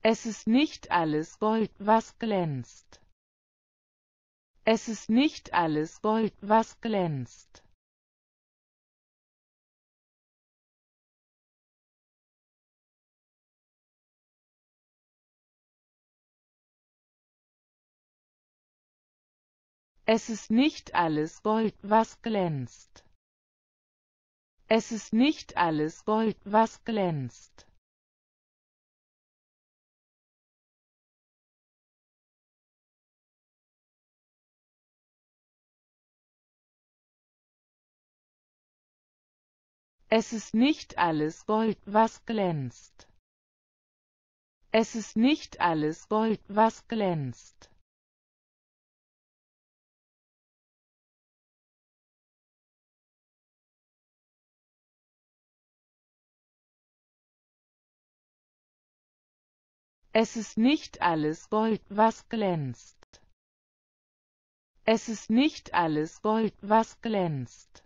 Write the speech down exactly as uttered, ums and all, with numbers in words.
Es ist nicht alles Gold, was glänzt. Es ist nicht alles Gold, was glänzt. Es ist nicht alles Gold, was glänzt. Es ist nicht alles Gold, was glänzt. Es ist nicht alles Gold, was glänzt. Es ist nicht alles Gold, was glänzt. Es ist nicht alles Gold, was glänzt. Es ist nicht alles Gold, was glänzt.